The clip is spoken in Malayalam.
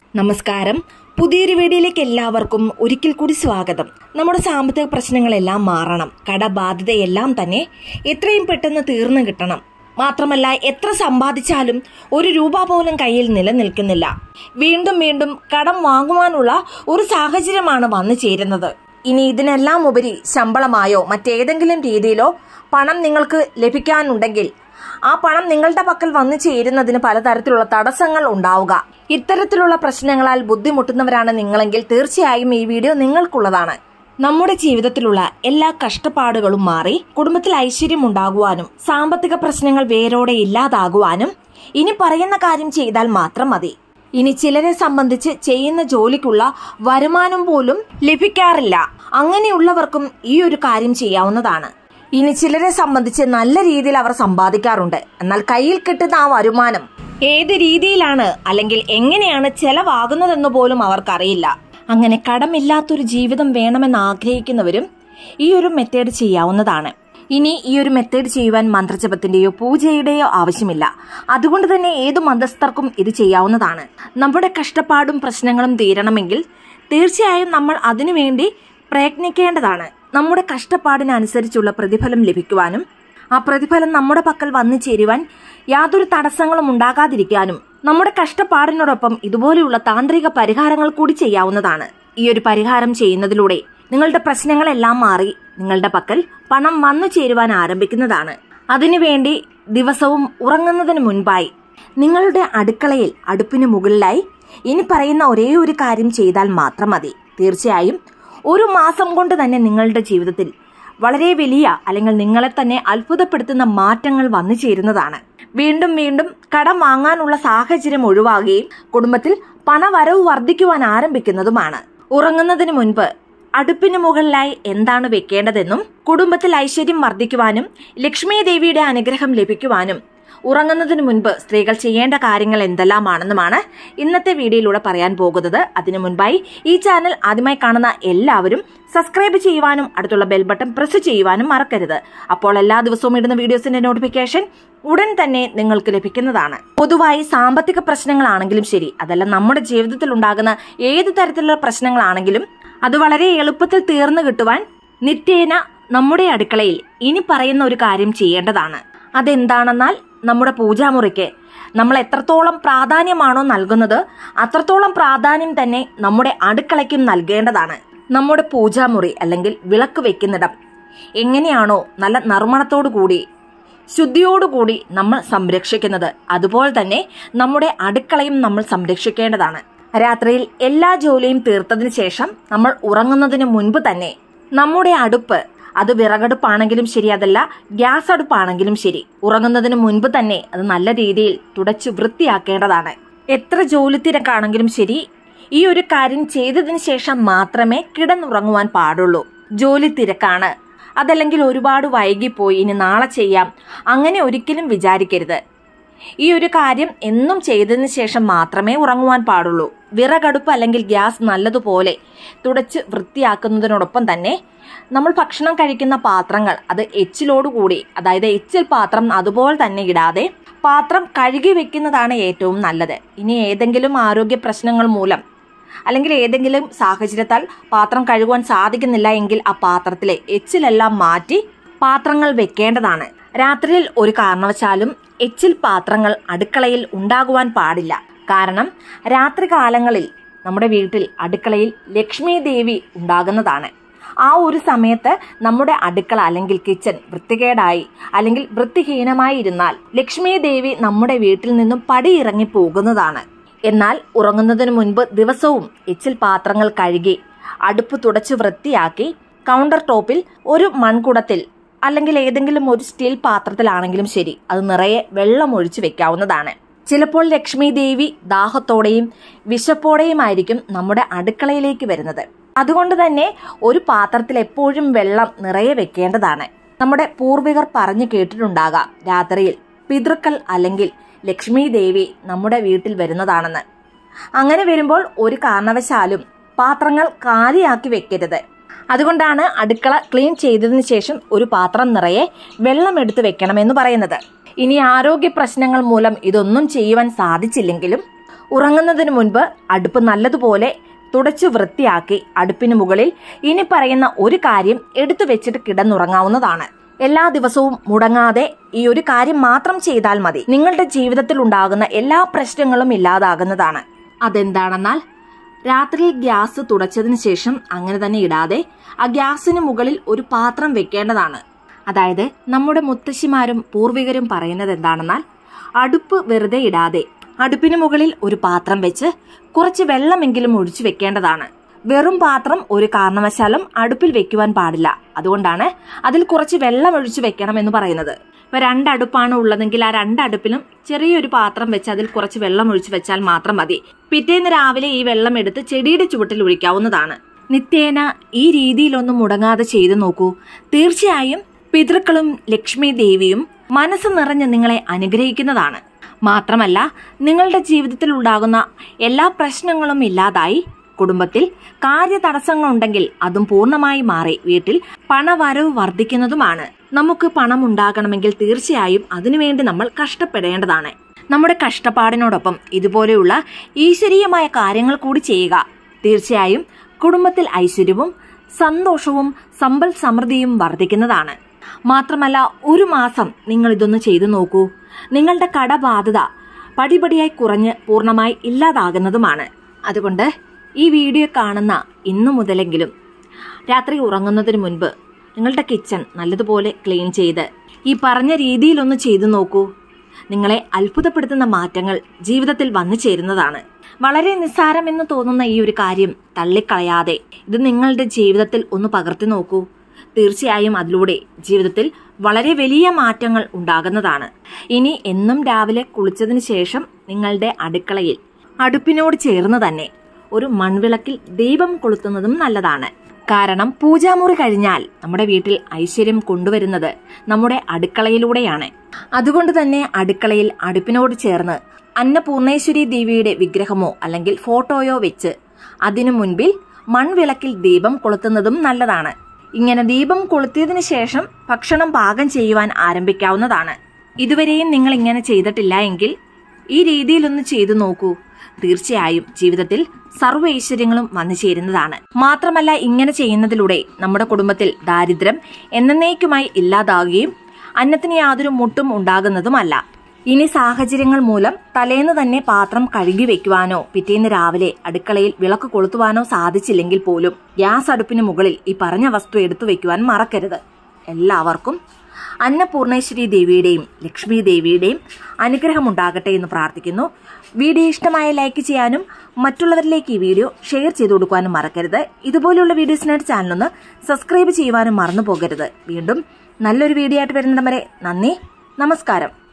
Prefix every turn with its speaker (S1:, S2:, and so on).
S1: നമസ്കാരം. പുതിയൊരു വീഡിയോയിലേക്ക് എല്ലാവർക്കും ഒരിക്കൽ കൂടി സ്വാഗതം. നമ്മുടെ സാമ്പത്തിക പ്രശ്നങ്ങളെല്ലാം മാറണം. കടബാധ്യതയെല്ലാം തന്നെ എത്രയും പെട്ടെന്ന് തീർന്നു കിട്ടണം. മാത്രമല്ല, എത്ര സമ്പാദിച്ചാലും ഒരു രൂപ പോലും കയ്യിൽ നിലനിൽക്കുന്നില്ല. വീണ്ടും വീണ്ടും കടം വാങ്ങുവാനുള്ള ഒരു സാഹചര്യമാണ് വന്നു ചേരുന്നത്. ഇനി ഇതിനെല്ലാം ഉപരി ശമ്പളമായോ മറ്റേതെങ്കിലും രീതിയിലോ പണം നിങ്ങൾക്ക് ലഭിക്കാനുണ്ടെങ്കിൽ ആ പണം നിങ്ങളുടെ പക്കൽ വന്നു ചേരുന്നതിന് പലതരത്തിലുള്ള തടസ്സങ്ങൾ ഉണ്ടാവുക. ഇത്തരത്തിലുള്ള പ്രശ്നങ്ങളാൽ ബുദ്ധിമുട്ടുന്നവരാണ് നിങ്ങളെങ്കിൽ തീർച്ചയായും ഈ വീഡിയോ നിങ്ങൾക്കുള്ളതാണ്. നമ്മുടെ ജീവിതത്തിലുള്ള എല്ലാ കഷ്ടപ്പാടുകളും മാറി കുടുംബത്തിൽ ഐശ്വര്യം ഉണ്ടാകുവാനും സാമ്പത്തിക പ്രശ്നങ്ങൾ വേരോടെ ഇല്ലാതാകുവാനും ഇനി പറയുന്ന കാര്യം ചെയ്താൽ മാത്രം മതി. ഇനി ചിലരെ സംബന്ധിച്ച് ചെയ്യുന്ന ജോലിക്കുള്ള വരുമാനം പോലും ലഭിക്കാറില്ല. അങ്ങനെയുള്ളവർക്കും ഈ ഒരു കാര്യം ചെയ്യാവുന്നതാണ്. ഇനി ചിലരെ സംബന്ധിച്ച് നല്ല രീതിയിൽ അവർ സമ്പാദിക്കാറുണ്ട്. എന്നാൽ കയ്യിൽ കിട്ടുന്ന ആ വരുമാനം ഏത് രീതിയിലാണ് അല്ലെങ്കിൽ എങ്ങനെയാണ് ചെലവാകുന്നതെന്ന് പോലും അവർക്കറിയില്ല. അങ്ങനെ കടമില്ലാത്തൊരു ജീവിതം വേണമെന്ന് ആഗ്രഹിക്കുന്നവരും ഈ ഒരു മെത്തേഡ് ചെയ്യാവുന്നതാണ്. ഇനി ഈ ഒരു മെത്തേഡ് ചെയ്യുവാൻ മന്ത്രജപത്തിന്റെയോ പൂജയുടെയോ ആവശ്യമില്ല. അതുകൊണ്ട് തന്നെ ഏതു മതസ്ഥർക്കും ഇത് ചെയ്യാവുന്നതാണ്. നമ്മുടെ കഷ്ടപ്പാടും പ്രശ്നങ്ങളും തീരണമെങ്കിൽ തീർച്ചയായും നമ്മൾ അതിനുവേണ്ടി പ്രയത്നിക്കേണ്ടതാണ്. നമ്മുടെ കഷ്ടപ്പാടിനനുസരിച്ചുള്ള പ്രതിഫലം ലഭിക്കുവാനും ആ പ്രതിഫലം നമ്മുടെ പക്കൽ വന്നു ചേരുവാൻ യാതൊരു തടസ്സങ്ങളും ഉണ്ടാകാതിരിക്കാനും നമ്മുടെ കഷ്ടപ്പാടിനോടൊപ്പം ഇതുപോലെയുള്ള താന്ത്രിക പരിഹാരങ്ങൾ കൂടി ചെയ്യാവുന്നതാണ്. ഈ ഒരു പരിഹാരം ചെയ്യുന്നതിലൂടെ നിങ്ങളുടെ പ്രശ്നങ്ങളെല്ലാം മാറി നിങ്ങളുടെ പക്കൽ പണം വന്നു ചേരുവാൻ ആരംഭിക്കുന്നതാണ്. അതിനുവേണ്ടി ദിവസവും ഉറങ്ങുന്നതിന് മുൻപായി നിങ്ങളുടെ അടുക്കളയിൽ അടുപ്പിന് മുകളിലായി ഇനി പറയുന്ന ഒരേ ഒരു കാര്യം ചെയ്താൽ മാത്രം മതി. തീർച്ചയായും ഒരു മാസം കൊണ്ട് തന്നെ നിങ്ങളുടെ ജീവിതത്തിൽ വളരെ വലിയ അല്ലെങ്കിൽ നിങ്ങളെ തന്നെ അത്ഭുതപ്പെടുത്തുന്ന മാറ്റങ്ങൾ വന്നു ചേരുന്നതാണ്. വീണ്ടും വീണ്ടും കടം വാങ്ങാനുള്ള സാഹചര്യം ഒഴിവാകുകയും കുടുംബത്തിൽ പണവരവ് വർദ്ധിക്കുവാൻ ആരംഭിക്കുന്നതുമാണ്. ഉറങ്ങുന്നതിന് മുൻപ് അടുപ്പിന് മുകളിലായി എന്താണ് വെക്കേണ്ടതെന്നും കുടുംബത്തിൽ ഐശ്വര്യം വർദ്ധിക്കുവാനും ലക്ഷ്മി ദേവിയുടെ അനുഗ്രഹം ലഭിക്കുവാനും ഉറങ്ങുന്നതിന് മുൻപ് സ്ത്രീകൾ ചെയ്യേണ്ട കാര്യങ്ങൾ എന്തെല്ലാമാണെന്നുമാണ് ഇന്നത്തെ വീഡിയോയിലൂടെ പറയാൻ പോകുന്നത്. അതിനു മുൻപായി ഈ ചാനൽ ആദ്യമായി കാണുന്ന എല്ലാവരും സബ്സ്ക്രൈബ് ചെയ്യുവാനും അടുത്തുള്ള ബെൽ ബട്ടൺ പ്രസ് ചെയ്യുവാനും മറക്കരുത്. അപ്പോൾ എല്ലാ ദിവസവും ഇടുന്ന വീഡിയോസിന്റെ നോട്ടിഫിക്കേഷൻ ഉടൻ തന്നെ നിങ്ങൾക്ക് ലഭിക്കുന്നതാണ്. പൊതുവായി സാമ്പത്തിക പ്രശ്നങ്ങളാണെങ്കിലും ശരി, അതല്ല നമ്മുടെ ജീവിതത്തിൽ ഉണ്ടാകുന്ന ഏത് തരത്തിലുള്ള പ്രശ്നങ്ങളാണെങ്കിലും അത് വളരെ എളുപ്പത്തിൽ തീർന്നു കിട്ടുവാൻ നിത്യേന നമ്മുടെ അടുക്കളയിൽ ഇനി പറയുന്ന ഒരു കാര്യം ചെയ്യേണ്ടതാണ്. അതെന്താണെന്നാൽ നമ്മുടെ പൂജാമുറിക്ക് നമ്മൾ എത്രത്തോളം പ്രാധാന്യമാണോ നൽകുന്നത് അത്രത്തോളം പ്രാധാന്യം തന്നെ നമ്മുടെ അടുക്കളയ്ക്കും നൽകേണ്ടതാണ്. നമ്മുടെ പൂജാമുറി അല്ലെങ്കിൽ വിളക്ക് വെക്കുന്നിടം എങ്ങനെയാണോ നല്ല നറുമണത്തോടുകൂടി ശുദ്ധിയോടുകൂടി നമ്മൾ സംരക്ഷിക്കുന്നത് അതുപോലെ തന്നെ നമ്മുടെ അടുക്കളയും നമ്മൾ സംരക്ഷിക്കേണ്ടതാണ്. രാത്രിയിൽ എല്ലാ ജോലിയും തീർത്തതിനു ശേഷം നമ്മൾ ഉറങ്ങുന്നതിന് മുൻപ് തന്നെ നമ്മുടെ അടുപ്പ്, അത് വിറകടുപ്പാണെങ്കിലും ശരി, അതല്ല ഗ്യാസ് അടുപ്പാണെങ്കിലും ശരി, ഉറങ്ങുന്നതിന് മുൻപ് തന്നെ അത് നല്ല രീതിയിൽ തുടച്ചു വൃത്തിയാക്കേണ്ടതാണ്. എത്ര ജോലി തിരക്കാണെങ്കിലും ശരി, ഈ ഒരു കാര്യം ചെയ്തതിന് ശേഷം മാത്രമേ കിടന്നുറങ്ങുവാൻ പാടുള്ളൂ. ജോലി തിരക്കാണ്, അതല്ലെങ്കിൽ ഒരുപാട് വൈകിപ്പോയി, ഇനി നാളെ ചെയ്യാം, അങ്ങനെ ഒരിക്കലും വിചാരിക്കരുത്. ഈ ഒരു കാര്യം എന്നും ചെയ്തതിന് ശേഷം മാത്രമേ ഉറങ്ങുവാൻ പാടുള്ളൂ. വിറകടുപ്പ് അല്ലെങ്കിൽ ഗ്യാസ് നല്ലതുപോലെ തുടച്ച് വൃത്തിയാക്കുന്നതിനോടൊപ്പം തന്നെ നമ്മൾ ഭക്ഷണം കഴിക്കുന്ന പാത്രങ്ങൾ അത് എച്ചിലോടുകൂടി, അതായത് എച്ചിൽ പാത്രം അതുപോലെ തന്നെ ഇടാതെ പാത്രം കഴുകി വെക്കുന്നതാണ് ഏറ്റവും നല്ലത്. ഇനി ഏതെങ്കിലും ആരോഗ്യ പ്രശ്നങ്ങൾ മൂലം അല്ലെങ്കിൽ ഏതെങ്കിലും സാഹചര്യത്താൽ പാത്രം കഴുകുവാൻ സാധിക്കുന്നില്ല എങ്കിൽ ആ പാത്രത്തിലെ എച്ചിലെല്ലാം മാറ്റി പാത്രങ്ങൾ വെക്കേണ്ടതാണ്. രാത്രിയിൽ ഒരു കാരണവശാലും എച്ചിൽ പാത്രങ്ങൾ അടുക്കളയിൽ ഉണ്ടാകുവാൻ പാടില്ല. കാരണം രാത്രി കാലങ്ങളിൽ നമ്മുടെ വീട്ടിൽ അടുക്കളയിൽ ലക്ഷ്മി ദേവി ഉണ്ടാകുന്നതാണ്. ആ ഒരു സമയത്ത് നമ്മുടെ അടുക്കള അല്ലെങ്കിൽ കിച്ചൺ വൃത്തികേടായി അല്ലെങ്കിൽ വൃത്തിഹീനമായി ഇരുന്നാൽ ലക്ഷ്മി ദേവി നമ്മുടെ വീട്ടിൽ നിന്നും പടിയിറങ്ങി പോകുന്നതാണ്. എന്നാൽ ഉറങ്ങുന്നതിന് മുൻപ് ദിവസവും എച്ചിൽ പാത്രങ്ങൾ കഴുകി അടുപ്പ് തുടച്ച് വൃത്തിയാക്കി കൗണ്ടർ ടോപ്പിൽ ഒരു മൺകുടത്തിൽ അല്ലെങ്കിൽ ഏതെങ്കിലും ഒരു സ്റ്റീൽ പാത്രത്തിലാണെങ്കിലും ശരി അത് നിറയെ വെള്ളം ഒഴിച്ചു വെക്കാവുന്നതാണ്. ചിലപ്പോൾ ലക്ഷ്മി ദേവി ദാഹത്തോടെയും വിശപ്പോടെയുമായിരിക്കും നമ്മുടെ അടുക്കളയിലേക്ക് വരുന്നത്. അതുകൊണ്ട് തന്നെ ഒരു പാത്രത്തിൽ എപ്പോഴും വെള്ളം നിറയെ വെക്കേണ്ടതാണ്. നമ്മുടെ പൂർവികർ പറഞ്ഞു കേട്ടിട്ടുണ്ടാകാം രാത്രിയിൽ പിതൃക്കൾ അല്ലെങ്കിൽ ലക്ഷ്മി ദേവി നമ്മുടെ വീട്ടിൽ വരുന്നതാണെന്ന്. അങ്ങനെ വരുമ്പോൾ ഒരു കാരണവശാലും പാത്രങ്ങൾ കാലിയാക്കി വെക്കരുത്. അതുകൊണ്ടാണ് അടുക്കള ക്ലീൻ ചെയ്തതിനു ശേഷം ഒരു പാത്രം നിറയെ വെള്ളം എടുത്ത് വെക്കണമെന്ന് പറയുന്നത്. ഇനി ആരോഗ്യ പ്രശ്നങ്ങൾ മൂലം ഇതൊന്നും ചെയ്യുവാൻ സാധിച്ചില്ലെങ്കിലും ഉറങ്ങുന്നതിന് മുൻപ് അടുപ്പ് നല്ലതുപോലെ തുടച്ചു വൃത്തിയാക്കി അടുപ്പിന് മുകളിൽ ഇനി പറയുന്ന ഒരു കാര്യം എടുത്തു വെച്ചിട്ട് കിടന്നുറങ്ങാവുന്നതാണ്. എല്ലാ ദിവസവും മുടങ്ങാതെ ഈ ഒരു കാര്യം മാത്രം ചെയ്താൽ മതി. നിങ്ങളുടെ ജീവിതത്തിൽ ഉണ്ടാകുന്ന എല്ലാ പ്രശ്നങ്ങളും ഇല്ലാതാകുന്നതാണ്. അതെന്താണെന്നാൽ രാത്രിയിൽ ഗ്യാസ് തുടച്ചതിന് ശേഷം അങ്ങനെ തന്നെ ഇടാതെ ആ ഗ്യാസിന് മുകളിൽ ഒരു പാത്രം വെക്കേണ്ടതാണ്. അതായത് നമ്മുടെ മുത്തശ്ശിമാരും പൂർവികരും പറയുന്നത് എന്താണെന്നാൽ അടുപ്പ് വെറുതെ ഇടാതെ അടുപ്പിന് മുകളിൽ ഒരു പാത്രം വെച്ച് കുറച്ച് വെള്ളമെങ്കിലും ഒഴിച്ചു വെക്കേണ്ടതാണ്. വെറും പാത്രം ഒരു കാരണവശാലും അടുപ്പിൽ വെക്കുവാൻ പാടില്ല. അതുകൊണ്ടാണ് അതിൽ കുറച്ച് വെള്ളം ഒഴിച്ചു വെക്കണം എന്ന് പറയുന്നത്. ഇപ്പൊ 2 അടുപ്പാണ് ഉള്ളതെങ്കിൽ ആ 2 അടുപ്പിലും ചെറിയൊരു പാത്രം വെച്ച് അതിൽ കുറച്ച് വെള്ളം ഒഴിച്ചു വെച്ചാൽ മാത്രം മതി. പിറ്റേന്ന് രാവിലെ ഈ വെള്ളം എടുത്ത് ചെടിയുടെ ചുവട്ടിൽ ഒഴിക്കാവുന്നതാണ്. നിത്യേന ഈ രീതിയിലൊന്നും മുടങ്ങാതെ ചെയ്തു നോക്കൂ. തീർച്ചയായും പിതൃക്കളും ലക്ഷ്മി ദേവിയും മനസ്സ് നിറഞ്ഞ് നിങ്ങളെ അനുഗ്രഹിക്കുന്നതാണ്. മാത്രമല്ല നിങ്ങളുടെ ജീവിതത്തിൽ ഉണ്ടാകുന്ന എല്ലാ പ്രശ്നങ്ങളും ഇല്ലാതായി കുടുംബത്തിൽ കാര്യ തടസ്സങ്ങളുണ്ടെങ്കിൽ അതും പൂർണ്ണമായി മാറി വീട്ടിൽ പണവരവ് വർദ്ധിക്കുന്നതുമാണ്. നമുക്ക് പണം ഉണ്ടാകണമെങ്കിൽ തീർച്ചയായും അതിനുവേണ്ടി നമ്മൾ കഷ്ടപ്പെടേണ്ടതാണ്. നമ്മുടെ കഷ്ടപ്പാടിനോടൊപ്പം ഇതുപോലെയുള്ള ഈശ്വരീയമായ കാര്യങ്ങൾ കൂടി ചെയ്യുക. തീർച്ചയായും കുടുംബത്തിൽ ഐശ്വര്യവും സന്തോഷവും സമ്പൽ സമൃദ്ധിയും വർദ്ധിക്കുന്നതാണ്. മാത്രമല്ല 1 മാസം നിങ്ങൾ ഇതൊന്ന് ചെയ്തു നോക്കൂ. നിങ്ങളുടെ കടബാധ്യത പടിപടിയായി കുറഞ്ഞ് പൂർണ്ണമായി ഇല്ലാതാകുന്നതുമാണ്. അതുകൊണ്ട് ഈ വീഡിയോ കാണുന്ന ഇന്നു മുതലെങ്കിലും രാത്രി ഉറങ്ങുന്നതിന് മുൻപ് നിങ്ങളുടെ കിച്ചൺ നല്ലതുപോലെ ക്ലീൻ ചെയ്ത് ഈ പറഞ്ഞ രീതിയിലൊന്ന് ചെയ്തു നോക്കൂ. നിങ്ങളെ അത്ഭുതപ്പെടുത്തുന്ന മാറ്റങ്ങൾ ജീവിതത്തിൽ വന്നു ചേരുന്നതാണ്. വളരെ നിസ്സാരമെന്ന് തോന്നുന്ന ഈ ഒരു കാര്യം തള്ളിക്കളയാതെ ഇത് നിങ്ങളുടെ ജീവിതത്തിൽ ഒന്ന് പകർത്തി നോക്കൂ. തീർച്ചയായും അതിലൂടെ ജീവിതത്തിൽ വളരെ വലിയ മാറ്റങ്ങൾ ഉണ്ടാകുന്നതാണ്. ഇനി എന്നും രാവിലെ കുളിച്ചതിന് ശേഷം നിങ്ങളുടെ അടുക്കളയിൽ അടുപ്പിനോട് ചേർന്ന് തന്നെ ഒരു മൺവിളക്കിൽ ദീപം കൊളുത്തുന്നതും നല്ലതാണ്. കാരണം പൂജാമുറി കഴിഞ്ഞാൽ നമ്മുടെ വീട്ടിൽ ഐശ്വര്യം കൊണ്ടുവരുന്നത് നമ്മുടെ അടുക്കളയിലൂടെയാണ്. അതുകൊണ്ട് തന്നെ അടുക്കളയിൽ അടുപ്പിനോട് ചേർന്ന് അന്നപൂർണേശ്വരി ദേവിയുടെ വിഗ്രഹമോ അല്ലെങ്കിൽ ഫോട്ടോയോ വെച്ച് അതിനു മുൻപിൽ മൺവിളക്കിൽ ദീപം കൊളുത്തുന്നതും നല്ലതാണ്. ഇങ്ങനെ ദീപം കൊളുത്തിയതിനു ശേഷം ഭക്ഷണം പാകം ചെയ്യുവാൻ ആരംഭിക്കാവുന്നതാണ്. ഇതുവരെയും നിങ്ങൾ ഇങ്ങനെ ചെയ്തിട്ടില്ല എങ്കിൽ ഈ രീതിയിലൊന്ന് ചെയ്തു നോക്കൂ. തീർച്ചയായും ജീവിതത്തിൽ സർവ്വ ഐശ്വര്യങ്ങളും വന്നു ചേരുന്നതാണ്. മാത്രമല്ല ഇങ്ങനെ ചെയ്യുന്നതിലൂടെ നമ്മുടെ കുടുംബത്തിൽ ദാരിദ്ര്യം എന്നേക്കുമായി ഇല്ലാതാവുകയും അന്നത്തിന് യാതൊരു മുട്ടും ഉണ്ടാകുന്നതുമല്ല. ഇനി സാഹചര്യങ്ങൾ മൂലം തലേന്ന് തന്നെ പാത്രം കഴുകി വെക്കുവാനോ പിറ്റേന്ന് രാവിലെ അടുക്കളയിൽ വിളക്ക് കൊളുത്തുവാനോ സാധിച്ചില്ലെങ്കിൽ പോലും ഗ്യാസ് അടുപ്പിന് മുകളിൽ ഈ പറഞ്ഞ വസ്തു എടുത്തു വെക്കുവാൻ മറക്കരുത്. എല്ലാവർക്കും അന്നപൂർണേശ്വരി ദേവിയുടെയും ലക്ഷ്മി ദേവിയുടെയും അനുഗ്രഹം ഉണ്ടാകട്ടെ എന്ന് പ്രാർത്ഥിക്കുന്നു. വീഡിയോ ഇഷ്ടമായ ലൈക്ക് ചെയ്യാനും മറ്റുള്ളവരിലേക്ക് ഈ വീഡിയോ ഷെയർ ചെയ്തു കൊടുക്കാനും മറക്കരുത്. ഇതുപോലെയുള്ള വീഡിയോസിനായിട്ട് ചാനലൊന്ന് സബ്സ്ക്രൈബ് ചെയ്യുവാനും മറന്നു പോകരുത്. വീണ്ടും നല്ലൊരു വീഡിയോ ആയിട്ട് വരുന്നിടം വരെ നന്ദി, നമസ്കാരം.